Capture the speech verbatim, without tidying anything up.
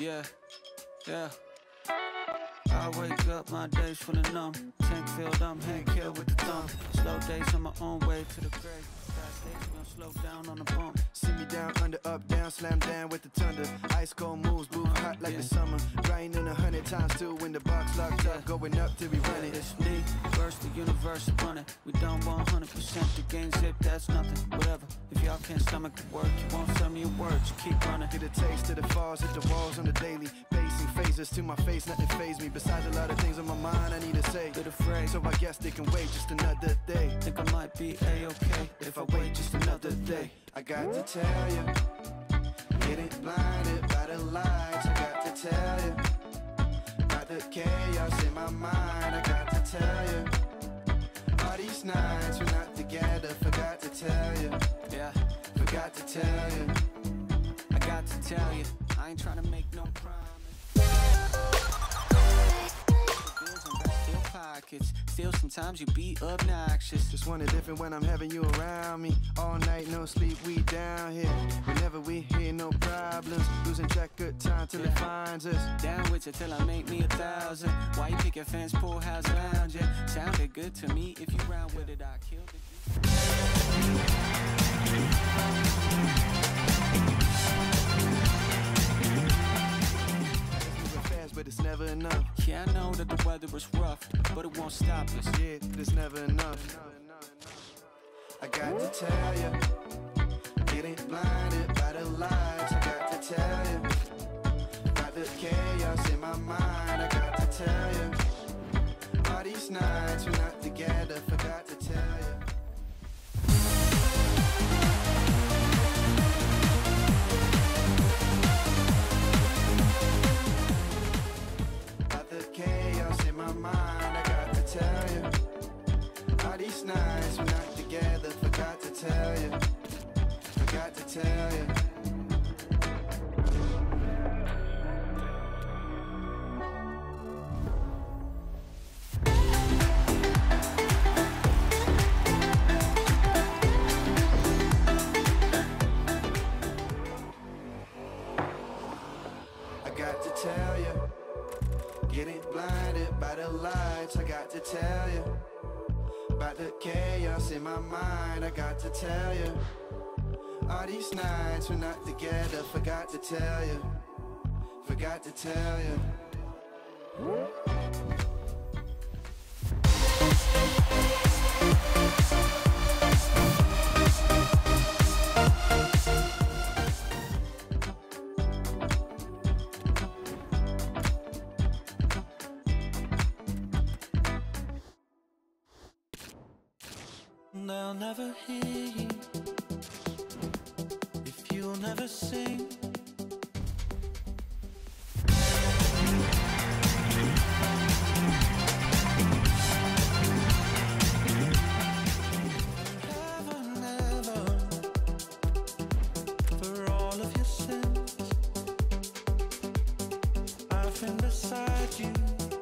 Yeah, yeah. I wake up, my days full of numb. Tank filled, I'm hand killed with the thumb. Slow days on my own way to the grave. Fast days, we don't slow down on the bump. See me down, under, up, down, slam down with the thunder. Ice cold moves, move hot like yeah. the summer. Grinding a hundred times too when the box locked yeah. up. Going up till we run it. It's me, first the universe running. We done one hundred percent, the game zip, that's nothing. Whatever, if y'all can't stomach the work, you won't tell me a word, you keep running. Get a taste of the falls, hit the walls on the daily. Pacing phases to my face, nothing faze me. Besides a lot of things on my mind I need to say. Bit afraid, so I guess they can wait just another day. Think I might be A-okay if I wait just another day. I got to tell you, getting blinded by the lights. I got to tell you, about the chaos in my mind. I got to tell you, all these nights we're not together. Forgot to tell you, yeah, forgot to tell you. I got to tell you, I ain't trying to make no promise. Still pockets, still sometimes you be obnoxious. Just want it different when I'm having you around me. All night, no sleep, we down here. Whenever we hear no problems, losing track of time till yeah. it finds us. Down with you till I make me a thousand. Why you pick your fence, pool house, lounge? Yeah. Sounded good to me. If you round with it, I killed it. But it's never enough. Yeah, I know that the weather is rough, but it won't stop us. Yeah, but it's never enough. I got to tell you, getting blinded by the lights. I got to tell you, about the chaos in my mind. I got to tell you, all these nights we're not together. Forgot to tell you. Chaos in my mind, I got to tell you, all these nights we're not together. Forgot to tell you, forgot to tell you. I got to tell you, getting blinded by the lights. I got to tell you, about the chaos in my mind. I got to tell you, all these nights we're not together. Forgot to tell you, forgot to tell you. They'll never hear you if you'll never sing. Never, never, for all of your sins, I've been beside you.